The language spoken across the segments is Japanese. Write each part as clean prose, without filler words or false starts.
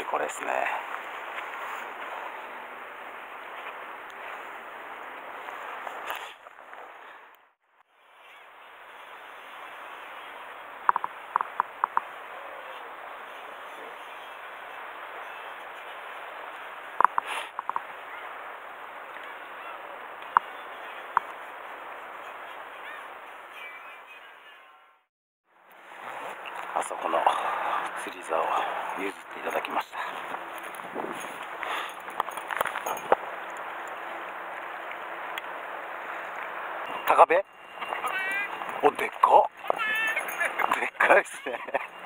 これですね。あそこの釣り竿を譲っていただきました。高部？お、でっかでっかいですね。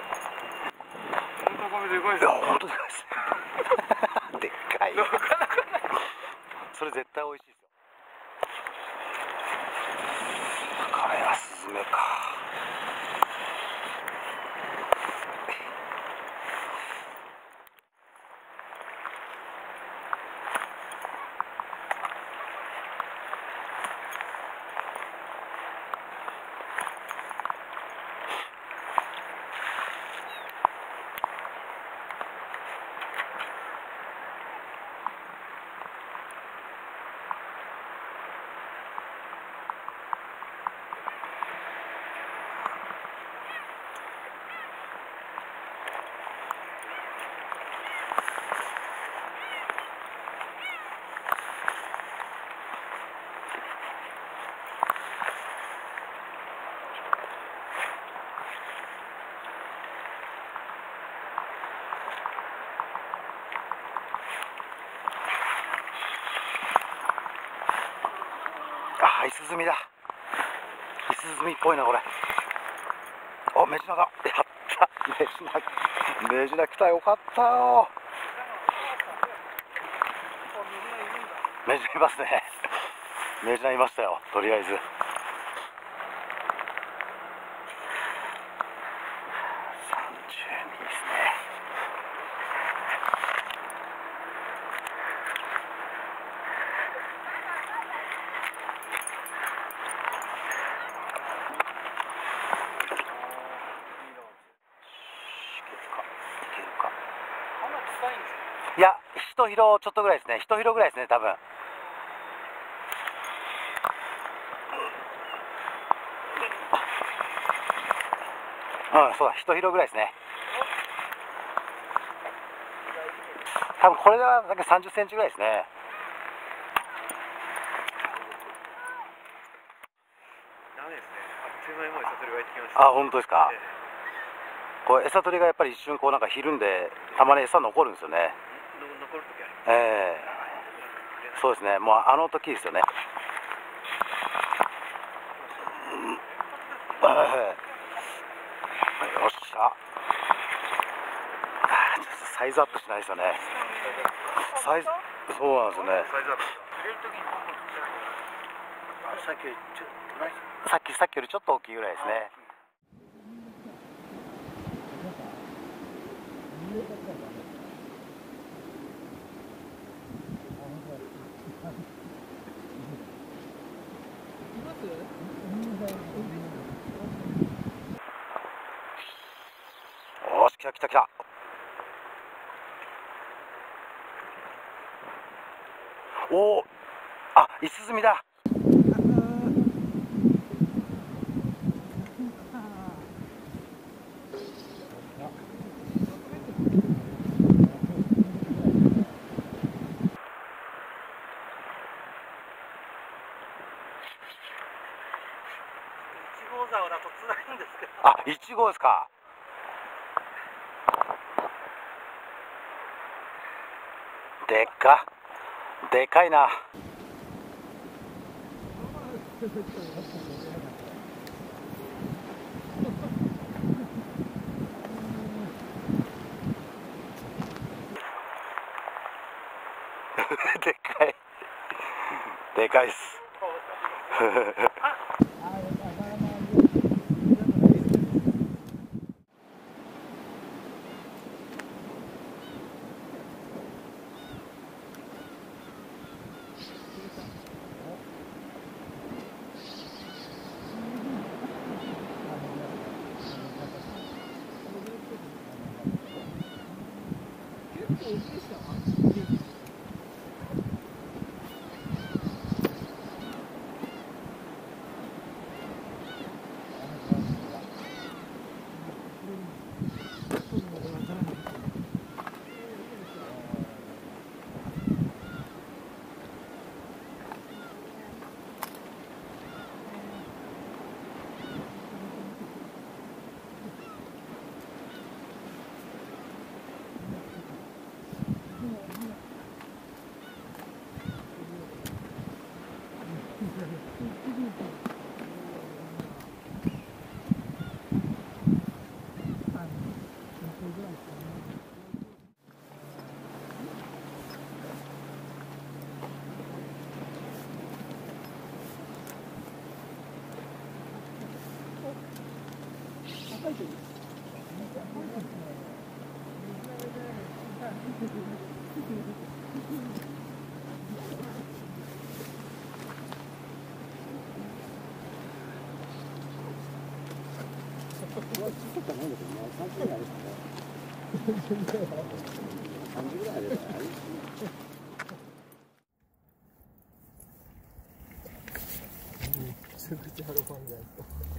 本当でかいですね。 本当でかいですね。でっかい。それ絶対美味しいですよ。これはスズメか。あ、イスズミだ。イスズミっぽいなこれ。お、メジナだ。やったメジナ来た。よかったよ。メジナいますね。メジナいましたよ、とりあえず。32ですね。いや、一広ちょっとぐらいですね。一広ぐらいですね、多分。うん、そうだ、一広ぐらいですね。多分これがだけ30センチぐらいですね。 ダメですね。あっという間にもう餌取りが入ってきました。 あ、本当ですか。こう餌取りがやっぱり一瞬こうなんかひるんで、たまに餌残るんですよね。 残るときあります。 そうですね。もうあの時ですよね。よっしゃ。ちょっとサイズアップしないですよね。サイズ、そうなんですよね。 サイズアップ。 さっきよりちょっと大きいぐらいですね。おーし、来た来た来た。おお、あ、イスズミだ。あ、1号ですか。でっか。でかいな。でかい。でかいっす。 めちゃくちゃ喜んじゃう。